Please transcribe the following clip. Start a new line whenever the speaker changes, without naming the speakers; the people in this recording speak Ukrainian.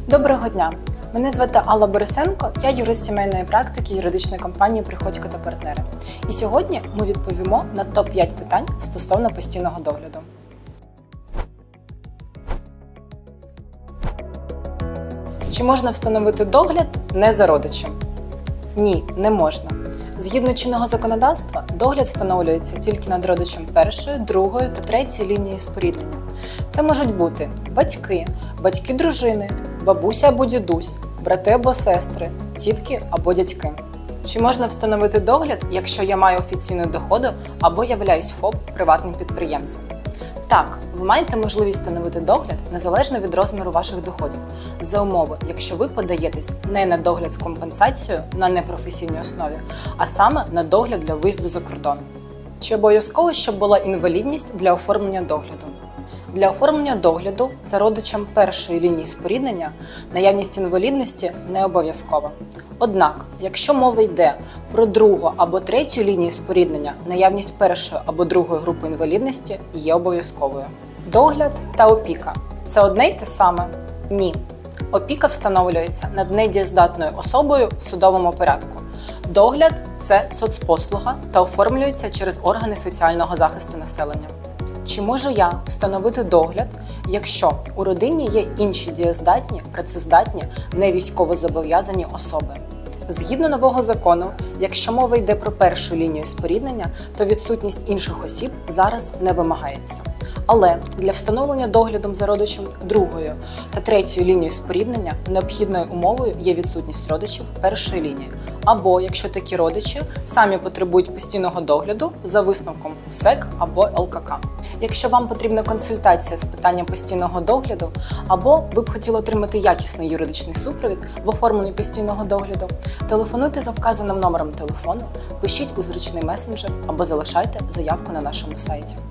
Доброго дня! Мене звати Алла Борисенко, я юрист сімейної практики юридичної компанії «Приходько та партнери». І сьогодні ми відповімо на топ-5 питань стосовно постійного догляду. Чи можна встановити догляд не за родичем? Ні, не можна. Згідно чинного законодавства, догляд встановлюється тільки над родичем першої, другої та третьої лінії споріднення. Це можуть бути батьки, батьки дружини, бабуся або дідусь, брати або сестри, тітки або дядьки. Чи можна встановити догляд, якщо я маю офіційну доходу або являюсь ФОП приватним підприємцем? Так, ви маєте можливість встановити догляд незалежно від розміру ваших доходів, за умови, якщо ви подаєтесь не на догляд з компенсацією на непрофесійній основі, а саме на догляд для виїзду за кордон. Чи обов'язково, щоб була інвалідність для оформлення догляду? Для оформлення догляду за родичем першої лінії споріднення наявність інвалідності не обов'язкова. Однак, якщо мова йде про другу або третю лінії споріднення, наявність першої або другої групи інвалідності є обов'язковою. Догляд та опіка – це одне й те саме? Ні. Опіка встановлюється над недієздатною особою в судовому порядку. Догляд – це соцпослуга та оформлюється через органи соціального захисту населення. Чи можу я встановити догляд, якщо у родині є інші дієздатні, працездатні, невійськовозобов'язані особи? Згідно нового закону, якщо мова йде про першу лінію споріднення, то відсутність інших осіб зараз не вимагається. Але для встановлення доглядом за родичем другої та третьої лінії споріднення необхідною умовою є відсутність родичів першої лінії. Або, якщо такі родичі самі потребують постійного догляду за висновком СЕК або ЛКК. Якщо вам потрібна консультація з питання постійного догляду, або ви б хотіли отримати якісний юридичний супровід в оформленні постійного догляду, телефонуйте за вказаним номером телефону, пишіть у зручний месенджер або залишайте заявку на нашому сайті.